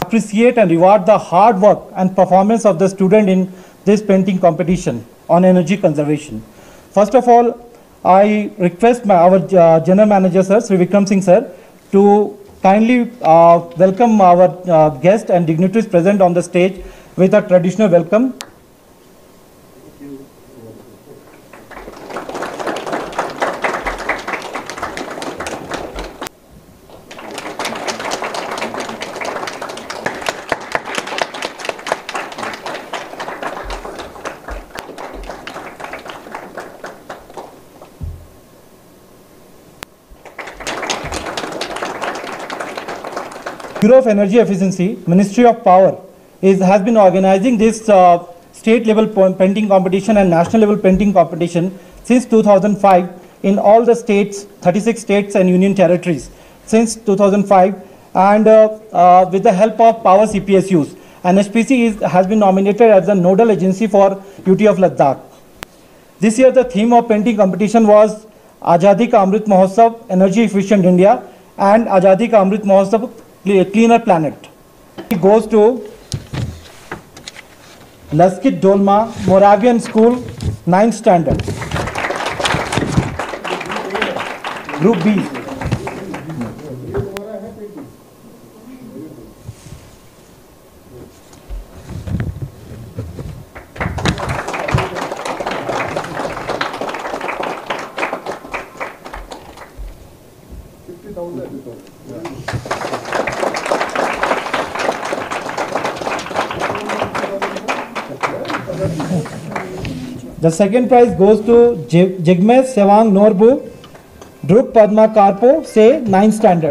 appreciate and reward the hard work and performance of the student in this painting competition on energy conservation. First of all, I request our General Manager, Sir, Sri Vikram Singh, Sir, to kindly welcome our guests and dignitaries present on the stage with a traditional welcome. Bureau of Energy Efficiency, Ministry of Power has been organizing this state level painting competition and national level painting competition since 2005 in all the states, 36 states and union territories since 2005, and with the help of Power CPSUs. NHPC has been nominated as the nodal agency for UT of Ladakh. This year the theme of painting competition was Azadi Ka Amrit Mahotsav, Energy Efficient India, and Azadi Ka Amrit Mahotsav, Cleaner Planet. It goes to Laskit Dolma, Moravian School, 9th standard. Group B. The second prize goes to Jigmesh Sewang Norbu, Druk Padma Karpo, say 9th standard.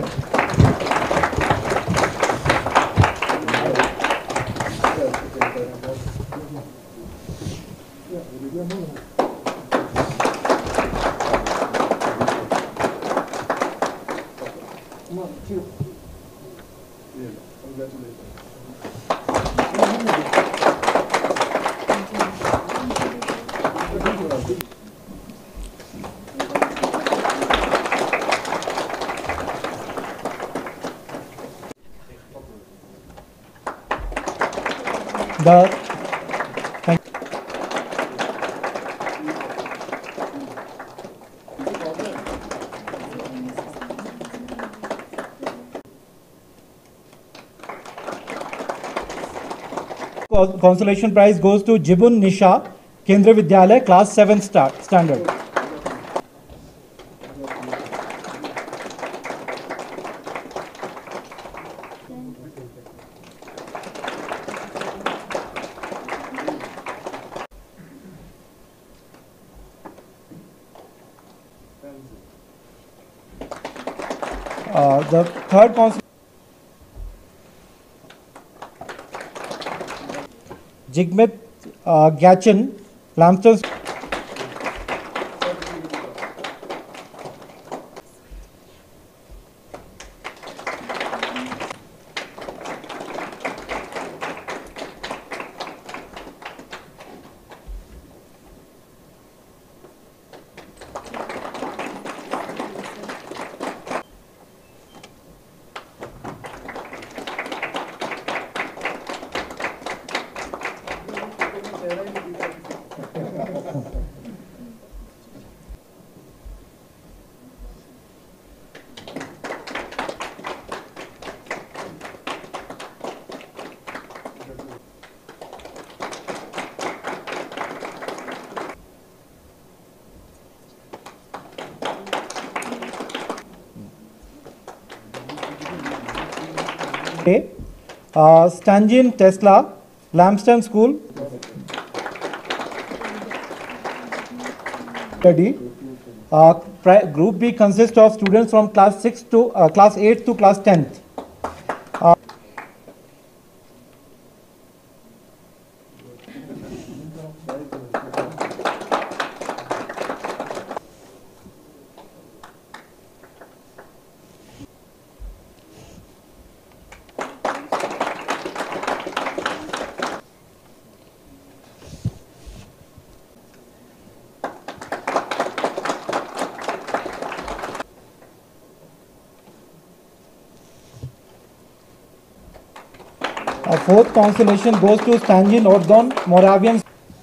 Consolation prize goes to Jibun Nisha, Kendriya Vidyalaya, class 7th standard. The third consolation, Jigmet Gyachin, Lamston. Stanjin Tesla, Lambston School. Group B consists of students from class 6 to class 8 to class 10th. Fourth consolation goes to Stanjin Ordon, Moravian.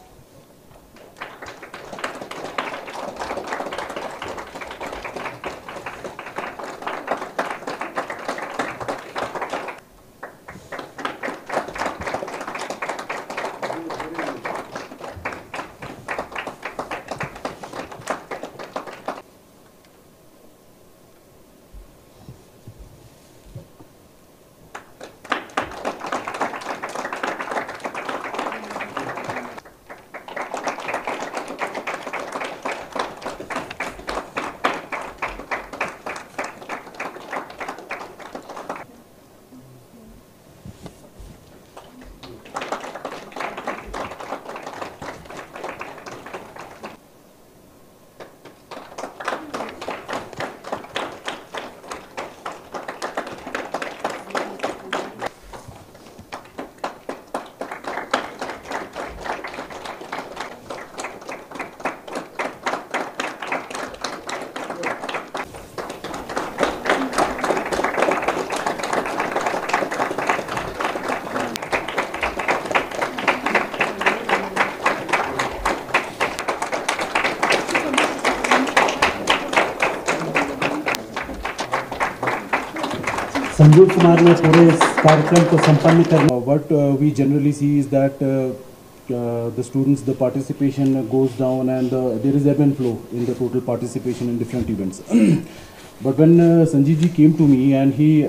Sanjeev Kumar ने पूरे इस कार्यक्रम को संपन्न करना. What we generally see is that the students, the participation goes down and there is ebb and flow in the total participation in different events. But when Sanjeev ji came to me and he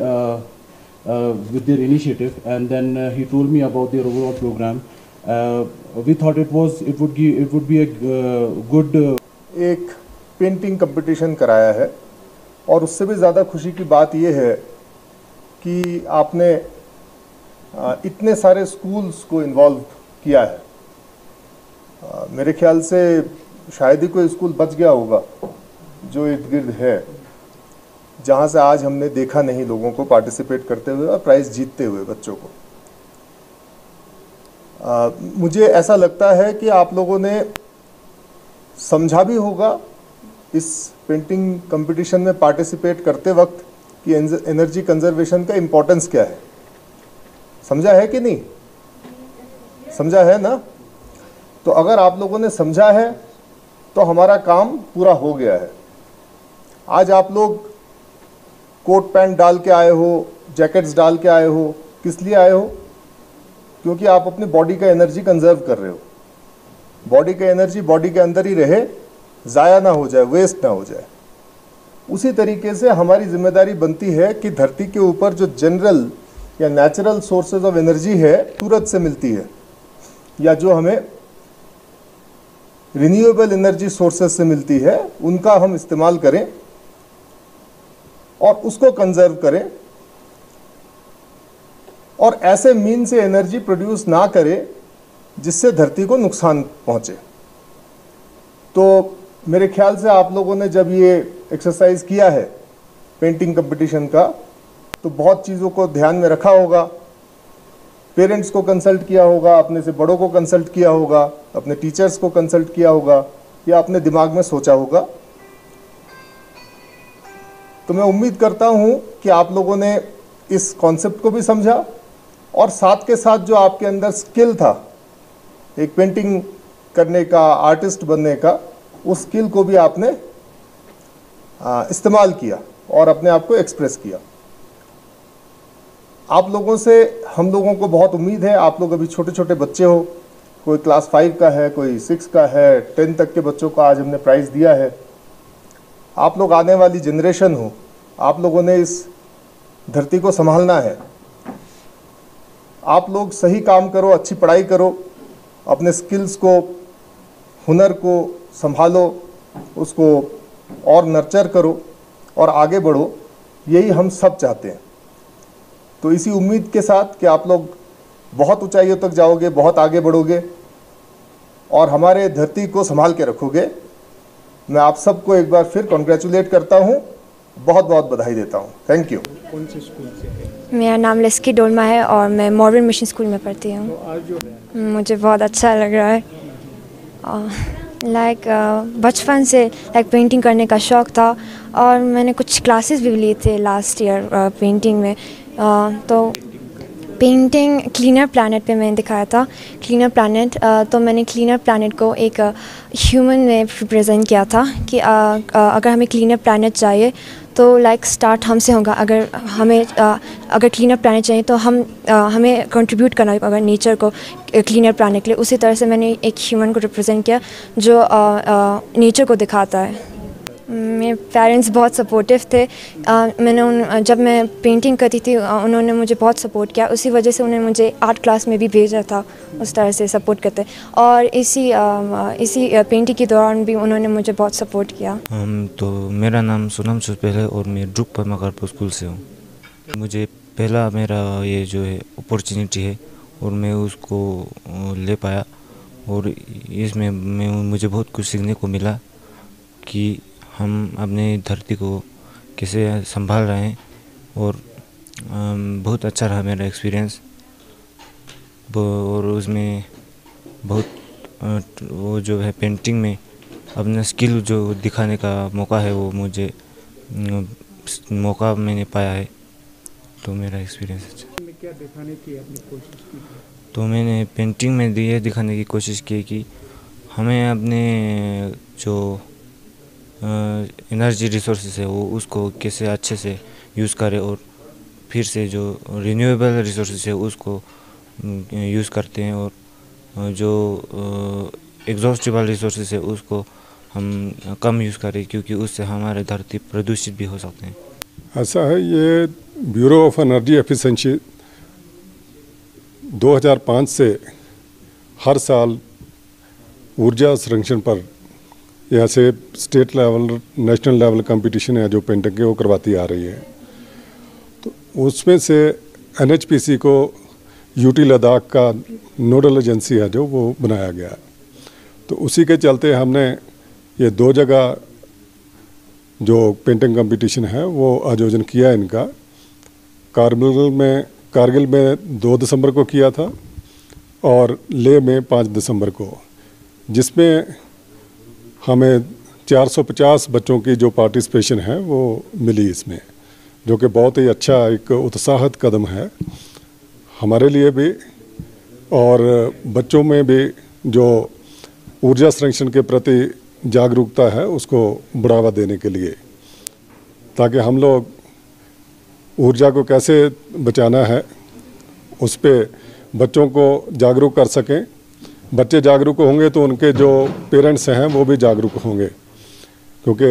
with their initiative and then he told me about their overall program, we thought it would be a good. एक painting competition कराया है और उससे भी ज़्यादा खुशी की बात यह है कि आपने इतने सारे स्कूल्स को इन्वॉल्व किया है। मेरे ख्याल से शायद ही कोई स्कूल बच गया होगा जो इर्द गिर्द है जहाँ से आज हमने देखा नहीं लोगों को पार्टिसिपेट करते हुए और प्राइज़ जीतते हुए बच्चों को। मुझे ऐसा लगता है कि आप लोगों ने समझा भी होगा इस पेंटिंग कंपटीशन में पार्टिसिपेट करते वक्त कि एनर्जी कंजर्वेशन का इम्पोर्टेंस क्या है। समझा है कि नहीं? समझा है ना? तो अगर आप लोगों ने समझा है तो हमारा काम पूरा हो गया है। आज आप लोग कोट पैंट डाल के आए हो, जैकेट्स डाल के आए हो, किस लिए आए हो? क्योंकि आप अपनी बॉडी का एनर्जी कंजर्व कर रहे हो। बॉडी का एनर्जी बॉडी के अंदर ही रहे, ज़ाया ना हो जाए, वेस्ट ना हो जाए। उसी तरीके से हमारी जिम्मेदारी बनती है कि धरती के ऊपर जो जनरल या नेचुरल सोर्सेज ऑफ एनर्जी है, सूरज से मिलती है या जो हमें रिन्यूएबल एनर्जी सोर्सेज से मिलती है, उनका हम इस्तेमाल करें और उसको कंजर्व करें और ऐसे मीन से एनर्जी प्रोड्यूस ना करें जिससे धरती को नुकसान पहुंचे। तो मेरे ख्याल से आप लोगों ने जब ये एक्सरसाइज किया है पेंटिंग कंपटीशन का तो बहुत चीज़ों को ध्यान में रखा होगा। पेरेंट्स को कंसल्ट किया होगा, अपने से बड़ों को कंसल्ट किया होगा, अपने टीचर्स को कंसल्ट किया होगा या अपने दिमाग में सोचा होगा। तो मैं उम्मीद करता हूँ कि आप लोगों ने इस कॉन्सेप्ट को भी समझा और साथ के साथ जो आपके अंदर स्किल था एक पेंटिंग करने का, आर्टिस्ट बनने का, उस स्किल को भी आपने इस्तेमाल किया और अपने आप को एक्सप्रेस किया। आप लोगों से हम लोगों को बहुत उम्मीद है। आप लोग अभी छोटे छोटे बच्चे हो, कोई क्लास 5 का है, कोई 6 का है, 10 तक के बच्चों को आज हमने प्राइज़ दिया है। आप लोग आने वाली जनरेशन हो, आप लोगों ने इस धरती को संभालना है। आप लोग सही काम करो, अच्छी पढ़ाई करो, अपने स्किल्स को, हुनर को संभालो, उसको और नर्चर करो और आगे बढ़ो। यही हम सब चाहते हैं। तो इसी उम्मीद के साथ कि आप लोग बहुत ऊंचाइयों तक जाओगे, बहुत आगे बढ़ोगे और हमारे धरती को संभाल के रखोगे, मैं आप सबको एक बार फिर कॉन्ग्रेचुलेट करता हूँ, बहुत बहुत बधाई देता हूँ। Thank you. कौन से स्कूल से? मेरा नाम लेस्की डोलमा है और मैं मॉडर्न मिशन स्कूल में पढ़ती हूँ। तो आज जो मुझे बहुत अच्छा लग रहा है। बचपन से पेंटिंग करने का शौक़ था और मैंने कुछ क्लासेस भी लिए थे लास्ट ईयर पेंटिंग में। तो पेंटिंग क्लीनर प्लैनेट पे मैंने दिखाया था। क्लीनर प्लैनेट, तो मैंने क्लीनर प्लैनेट को एक ह्यूमन में रिप्रेजेंट किया था कि अगर हमें क्लीनर प्लैनेट चाहिए तो लाइक स्टार्ट हमसे होगा। अगर क्लीनर प्लैनेट चाहिए तो हमें कंट्रीब्यूट करना होगा नेचर को क्लीनर प्लैनेट के लिए। उसी तरह से मैंने एक ह्यूमन को रिप्रेजेंट किया जो नेचर को दिखाता है। मेरे पेरेंट्स बहुत सपोर्टिव थे। जब मैं पेंटिंग करती थी उन्होंने मुझे बहुत सपोर्ट किया। उसी वजह से उन्होंने मुझे आर्ट क्लास में भी भेजा था, उस तरह से सपोर्ट करते। और इसी पेंटिंग के दौरान भी उन्होंने मुझे बहुत सपोर्ट किया। तो मेरा नाम सोनम सुपेल है और मैं ड्रुप पमाकारपुर स्कूल से हूँ। मुझे पहला मेरा ये जो है अपॉर्चुनिटी है और मैं उसको ले पाया और इसमें मुझे बहुत कुछ सीखने को मिला कि हम अपने धरती को कैसे संभाल रहे हैं और बहुत अच्छा रहा मेरा एक्सपीरियंस। और उसमें बहुत वो जो है पेंटिंग में अपना स्किल जो दिखाने का मौका है वो मुझे मौका मैंने पाया है, तो मेरा एक्सपीरियंस अच्छा। क्या दिखाने की अपनी कोशिश की? तो मैंने पेंटिंग में ये दिखाने की कोशिश की कि हमें अपने जो एनर्जी रिसोर्सेज है वो उसको कैसे अच्छे से यूज़ करें और फिर से जो रिन्यूएबल रिसोर्सेज है उसको यूज़ करते हैं और जो एग्जॉस्टिबल रिसोर्सेज है उसको हम कम यूज़ करें, क्योंकि उससे हमारे धरती प्रदूषित भी हो सकते हैं। ऐसा है, ये ब्यूरो ऑफ एनर्जी एफिशिएंसी 2005 से हर साल ऊर्जा संरक्षण पर यहाँ से state level national level competition है जो पेंटिंग के वो करवाती आ रही है। तो उसमें से NHPC को यूटी लद्दाख का नोडल एजेंसी है जो वो बनाया गया है। तो उसी के चलते हमने ये 2 जगह जो पेंटिंग कंपटीशन है वो आयोजन किया है इनका। कारगिल में 2 दिसंबर को किया था और लेह में 5 दिसंबर को, जिसमें हमें 450 बच्चों की जो पार्टिसिपेशन है वो मिली इसमें, जो कि बहुत ही अच्छा एक उत्साहित कदम है हमारे लिए भी और बच्चों में भी जो ऊर्जा संरक्षण के प्रति जागरूकता है उसको बढ़ावा देने के लिए, ताकि हम लोग ऊर्जा को कैसे बचाना है उस पे बच्चों को जागरूक कर सकें। बच्चे जागरूक होंगे तो उनके जो पेरेंट्स हैं वो भी जागरूक होंगे, क्योंकि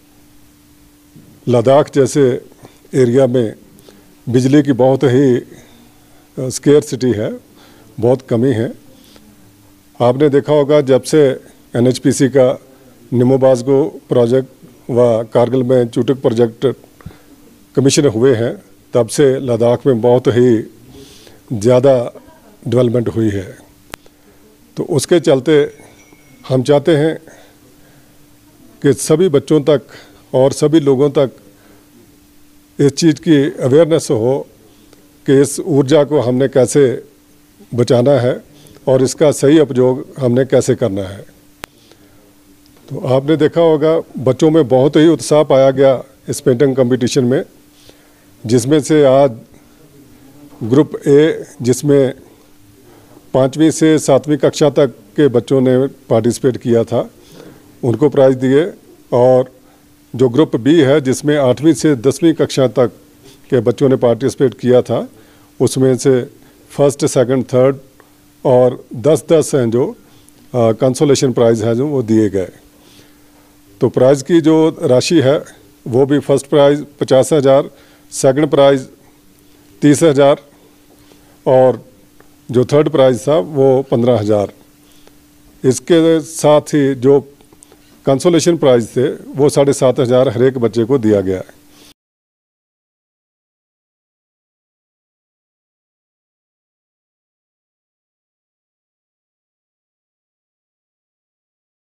लद्दाख जैसे एरिया में बिजली की बहुत ही स्केर्सिटी है, बहुत कमी है। आपने देखा होगा जब से NHPC का निमोबाजगो प्रोजेक्ट व कारगिल में चुटुक प्रोजेक्ट कमीशन हुए हैं, तब से लद्दाख में बहुत ही ज़्यादा डेवलपमेंट हुई है। तो उसके चलते हम चाहते हैं कि सभी बच्चों तक और सभी लोगों तक इस चीज़ की अवेयरनेस हो कि इस ऊर्जा को हमने कैसे बचाना है और इसका सही उपयोग हमने कैसे करना है। तो आपने देखा होगा बच्चों में बहुत ही उत्साह पाया गया इस पेंटिंग कंपटीशन में, जिसमें से आज ग्रुप A जिसमें 5वीं से 7वीं कक्षा तक के बच्चों ने पार्टिसिपेट किया था उनको प्राइज़ दिए, और जो ग्रुप B है जिसमें 8वीं से 10वीं कक्षा तक के बच्चों ने पार्टिसिपेट किया था उसमें से फर्स्ट, सेकंड, थर्ड और 10-10 हैं जो कंसोलेशन प्राइज़ है जो वो दिए गए। तो प्राइज़ की जो राशि है वो भी फर्स्ट प्राइज़ 50,000, सेकंड प्राइज़ 30,000 और जो थर्ड प्राइज़ था वो 15,000। इसके साथ ही जो कंसोलेशन प्राइज़ थे वो 7,500 हर एक बच्चे को दिया गया है।